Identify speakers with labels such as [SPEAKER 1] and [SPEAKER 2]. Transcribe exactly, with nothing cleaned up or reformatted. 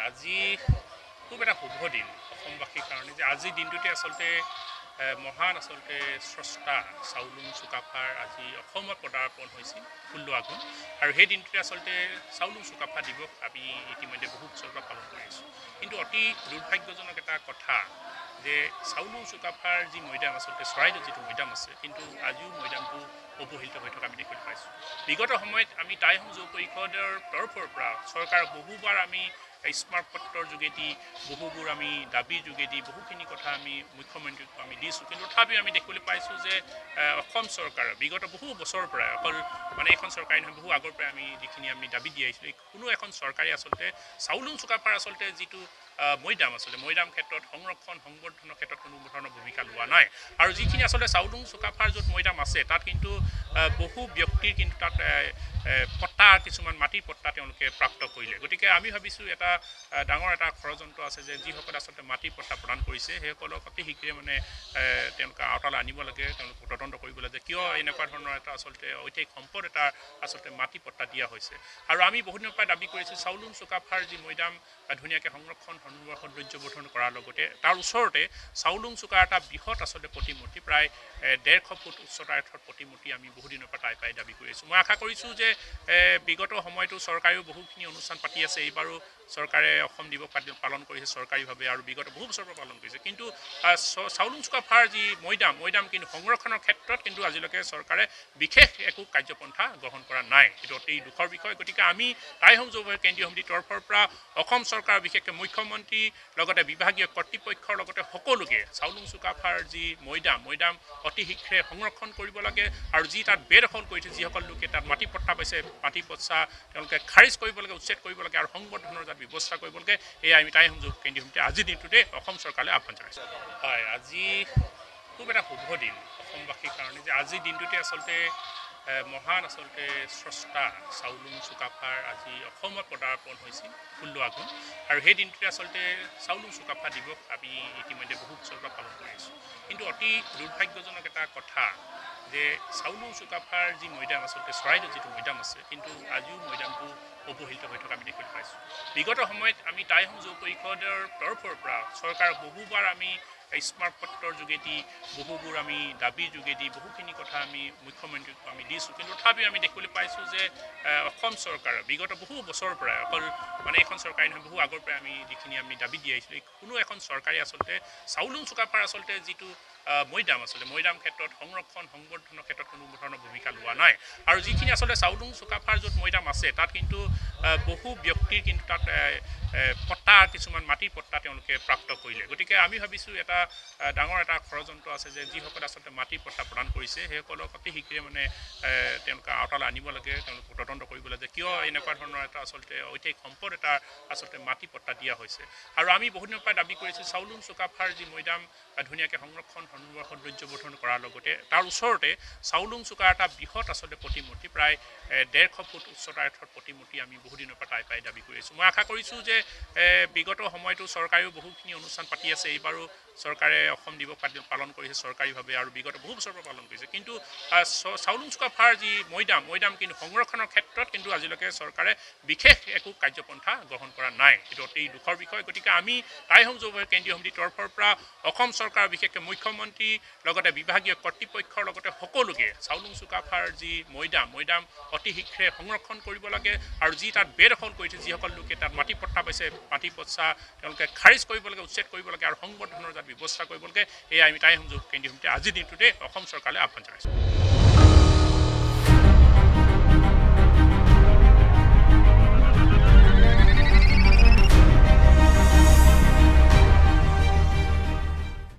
[SPEAKER 1] আজি খুব এটা শুভ দিন অসমবাসীৰ কাৰণে যে আজি দিনটোতে আসলতে মহান আসলতে স্ৰষ্টা চাউলুং চুকাফাৰ আজি অসমত পদাৰ্পণ হৈছিল ষোল্ল আঘোণ আৰু সেই দিনটোতে আসলতে চাউলুং চুকাফা দিৱস আমি ইতিমধ্যে বহু বছৰৰ পৰা পালন কৰি আছোঁ কিন্তু অতি দুৰ্ভাগ্যজনক এটা কথা যে চাউলুং চুকাফাৰ যি মৈদাম আসলতে চৰাইদেউ যিটো মৈদাম আছে কিন্তু আজিও মৈদামটো অৱহেলিত হৈ থকা আমি দেখিবলৈ পাইছোঁ বিগত সময়ত আমি টাই সংযোগ পৰিষদৰ তৰফৰ পৰা চৰকাৰক বহুবাৰ আমি স্মাৰক পত্ৰৰ যোগেদি বহুবোৰ আমি দাবীৰ যোগেদি বহুখিনি কথা আমি মুখ্যমন্ত্ৰীক আমি দিছোঁ কিন্তু তথাপিও আমি দেখিবলৈ পাইছোঁ যে অসম চৰকাৰ বিগত বহু বছৰৰ পৰা অকল মানে এখন চৰকাৰী নহয় বহু আগৰ পৰা আমি যিখিনি আমি দাবী দি আহিছিলোঁ কোনো এখন চৰকাৰে আচলতে চাউলুং চুকাফাৰ আচলতে যিটো মৈদাম আচলতে মৈদাম ক্ষেত্ৰত সংৰক্ষণ সংবৰ্ধনৰ ক্ষেত্ৰত কোনো ধৰণৰ ভূমিকা লোৱা নাই আৰু যিখিনি আচলতে চাউলুং চুকাফাৰ য'ত মৈদাম আছে তাত কিন্তু বহু ব্যক্তিৰ কিন্তু তাত পট্টা কিছুমান মাটিৰ পট্টা তেওঁলোকে প্ৰাপ্ত কৰিলে গতিকে আমি ভাবিছোঁ এটা ডাঙৰ এটা ষড়যন্ত্ৰ আছে যে যিসকলে আচলতে মাটিৰ পট্টা প্ৰদান কৰিছে সেইসকলক অতি শীঘ্ৰে মানে তেওঁলোকে আওতালৈ আনিব লাগে তেওঁলোকক তদন্ত কৰিব লাগে কিয় এনেকুৱা ধৰণৰ এটা আচলতে ঐতিহাসিক সম্পদ এটা আচলতে মাটি পট্টা দিয়া হৈছে আৰু আমি বহুদিনৰ পৰা দাবী কৰিছোঁ চাউলুং চুকাফাৰ যি মৈদাম ধুনীয়াকৈ সংৰক্ষণ সৌন্দৰ্যবৰ্ধন কৰাৰ লগতে তাৰ ওচৰতে চাউলুং চুকাৰ এটা বৃহৎ আচলতে প্ৰতিমূৰ্তি প্ৰায় ডেৰশ ফুট উচ্চতাৰ এটা প্ৰতিমূৰ্তি আমি বহুদিনৰ পৰা তাই পাই দাবী কৰি আছোঁ মই আশা কৰিছোঁ যে বিগত সময়তো চৰকাৰেও বহুখিনি অনুষ্ঠান পাতি আছে এইবাৰো চৰকাৰে অসম দিৱস পালন কৰিছে চৰকাৰীভাৱে আৰু বিগত বহু বছৰৰ পৰা পালন কৰিছে কিন্তু চাউলুং চুকাফাৰ যি মৈদাম মৈদাম কিন্তু সংৰক্ষণৰ ক্ষেত্ৰত কিন্তু আজিলৈকে চৰকাৰে বিশেষ একো কাৰ্যপন্থা গ্ৰহণ কৰা নাই এইটো অতি দুখৰ বিষয় গতিকে আমি টাই সংযোগ কেন্দ্ৰীয় সমিতিৰ তৰফৰ পৰা অসম চৰকাৰ বিশেষকৈ মুখ্যমন্ত্ৰী লগতে বিভাগীয় কৰ্তৃপক্ষৰ লগতে সকলোকে চাউলুং চুকাফাৰ যি মৈদাম মৈদাম অতি শীঘ্ৰে সংৰক্ষণ কৰিব লাগে আৰু যি তাত বেদখল কৰিছে যিসকল লোকে তাত মাটি পট্টা পাইছে মাটি পট্টা তেওঁলোকে খাৰিজ কৰিব লাগে উচ্ছেদ কৰিব লাগে আৰু সংবৰ্ধনৰ যাত ব্যৱস্থা কৰিব লাগে এয়া আমি টাই সংযোগ কেন্দ্ৰীয় সমিতিয়ে আজিৰ দিনটোতে অসম চৰকাৰলৈ আহ্বান জনাইছোঁ হয় আজি খুব এটা শুভ দিন অসমবাসীৰ কাৰণে যে আজিৰ দিনটোতে আচলতে মহান আচলতে স্ৰষ্টা চাউলুং চুকাফাৰ আজি অসমত পদাৰ্পণ হৈছিল ষোল্ল আঘোণ আৰু সেই দিনটোতে আচলতে চাউলুং চুকাফা দিৱস আমি ইতিমধ্যে বহু বছৰৰ পৰা পালন কৰি আছোঁ কিন্তু অতি দুৰ্ভাগ্যজনক এটা কথা যে চাউলুং চুকাফাৰ যি মৈদাম আচলতে চৰাইদেউ যিটো মৈদাম আছে কিন্তু আজিও মৈদামটো অৱহেলিত হৈ থকা আমি দেখিবলৈ পাইছোঁ বিগত সময়ত আমি টাই সংযোগ পৰিষদৰ তৰফৰ পৰা চৰকাৰক বহুবাৰ আমি স্মাৰক পত্ৰৰ যোগেদি বহুবোৰ আমি দাবীৰ যোগেদি বহুখিনি কথা আমি মুখ্যমন্ত্ৰীক আমি দিছোঁ কিন্তু তথাপিও আমি দেখিবলৈ পাইছোঁ যে অসম চৰকাৰ বিগত বহু বছৰৰ পৰা অকল মানে এখন চৰকাৰী নহয় বহু আগৰ পৰা আমি যিখিনি আমি দাবী দি আহিছিলোঁ কোনো এখন চৰকাৰে আচলতে চাউলুং চুকাফাৰ আচলতে যিটো মৈদাম আচলতে মৈদাম ক্ষেত্ৰত সংৰক্ষণ সংবৰ্ধনৰ ক্ষেত্ৰত কোনো ধৰণৰ ভূমিকা লোৱা নাই আৰু যিখিনি আচলতে চাউলুং চুকাফাৰ য'ত মৈদাম আছে তাত কিন্তু বহু ব্যক্তিৰ কিন্তু তাত পট্টা কিছুমান মাটিৰ পট্টা তেওঁলোকে প্ৰাপ্ত কৰিলে গতিকে আমি ভাবিছোঁ এটা ডাঙৰ এটা ষড়যন্ত্ৰ আছে যে যিসকলে আচলতে মাটিৰ পট্টা প্ৰদান কৰিছে সেইসকলক অতি শীঘ্ৰে মানে তেওঁলোকে আওতালৈ আনিব লাগে তেওঁলোকক তদন্ত কৰিব লাগে কিয় এনেকুৱা ধৰণৰ এটা আচলতে ঐতিহাসিক সম্পদ এটা আচলতে মাটি পট্টা দিয়া হৈছে আৰু আমি বহুদিনৰ পৰা দাবী কৰিছোঁ চাউলুং চুকাফাৰ যি মৈদাম ধুনীয়াকৈ সংৰক্ষণ সৌন্দৰ্যবৰ্ধন কৰাৰ লগতে তাৰ ওচৰতে চাউলুং চুকাৰ এটা বৃহৎ আচলতে প্ৰতিমূৰ্তি প্ৰায় ডেৰশ ফুট উচ্চতাৰ এটা প্ৰতিমূৰ্তি আমি বহুদিনৰ পৰা তাই পাই দাবী কৰি আছোঁ মই আশা কৰিছোঁ যে বিগত সময়তো চৰকাৰেও বহুখিনি অনুষ্ঠান পাতি আছে এইবাৰো চৰকাৰে অসম দিৱস পালন কৰিছে চৰকাৰীভাৱে আৰু বিগত বহু বছৰৰ পৰা পালন কৰিছে কিন্তু চাউলুং চুকাফাৰ যি মৈদাম মৈদাম কিন্তু সংৰক্ষণৰ ক্ষেত্ৰত কিন্তু আজিলৈকে চৰকাৰে বিশেষ একো কাৰ্যপন্থা গ্ৰহণ কৰা নাই এইটো অতি দুখৰ বিষয় গতিকে আমি টাই সংযোগ কেন্দ্ৰীয় সমিতিৰ তৰফৰ পৰা অসম চৰকাৰ বিশেষকৈ মুখ্যমন্ত্ৰী লগতে বিভাগীয় কৰ্তৃপক্ষৰ লগতে সকলোকে চাউলুং চুকাফাৰ যি মৈদাম মৈদাম অতি শীঘ্ৰে সংৰক্ষণ কৰিব লাগে আৰু যি তাত বেদখল কৰিছে যিসকল লোকে তাত মাটি পট্টা পাইছে মাটি পট্টা তেওঁলোকে খাৰিজ কৰিব লাগে উচ্ছেদ কৰিব লাগে আৰু সংবৰ্ধনৰ যাত ব্যৱস্থা কৰিব লাগে এয়া আমি টাই সংযোগ কেন্দ্ৰীয় সমিতিয়ে আজিৰ দিনটোতে অসম চৰকাৰলৈ আহ্বান জনাইছোঁ।